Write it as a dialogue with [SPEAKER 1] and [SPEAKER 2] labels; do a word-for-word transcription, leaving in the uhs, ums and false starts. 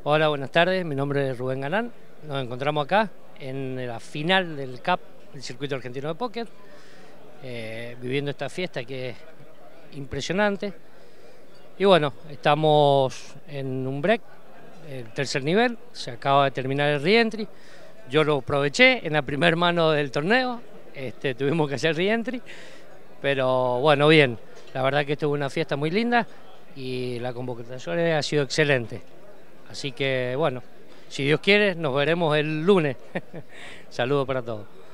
[SPEAKER 1] Hola, buenas tardes. Mi nombre es Rubén Galán. Nos encontramos acá en la final del C A P, el Circuito Argentino de Póker, eh, viviendo esta fiesta que es impresionante. Y bueno, estamos en un break, el tercer nivel, se acaba de terminar el reentry. Yo lo aproveché en la primera mano del torneo, este, tuvimos que hacer reentry, pero bueno, bien. La verdad que esto es una fiesta muy linda y la convocatoria ha sido excelente. Así que bueno, si Dios quiere, nos veremos el lunes. Saludos para todos.